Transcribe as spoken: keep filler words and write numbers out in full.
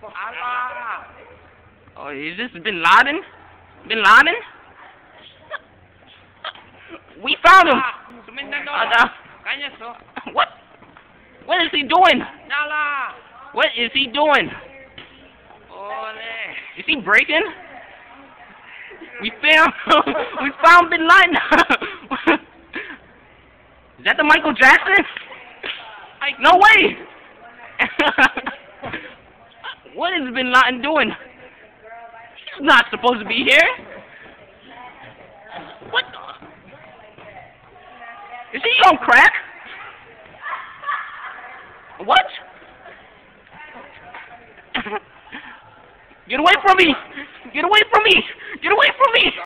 Allah. Oh, is this Bin Laden? Bin Laden? We found him! Sumindano. Uh, Kanya so. what? What is he doing? Nala. What is he doing? Ole. Is he breaking? We found we found Bin Laden. Is that the Michael Jackson? No way! What is Bin Laden doing? He's not supposed to be here. What the? Is he on crack? What? Get away from me! Get away from me! Get away from me!